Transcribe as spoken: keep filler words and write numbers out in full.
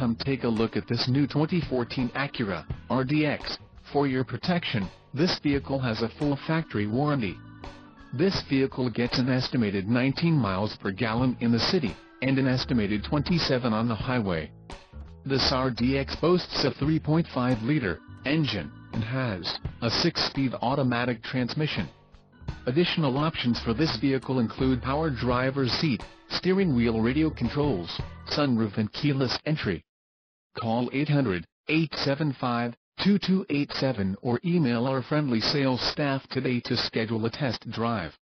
come take a look at this new twenty fourteen Acura R D X. For your protection, this vehicle has a full factory warranty. This vehicle gets an estimated nineteen miles per gallon in the city, and an estimated twenty-seven on the highway. This R D X boasts a three point five liter engine, and has a six-speed automatic transmission. Additional options for this vehicle include power driver's seat, steering wheel radio controls, sunroof and keyless entry. Call eight hundred, eight seven five, two two eight seven or email our friendly sales staff today to schedule a test drive.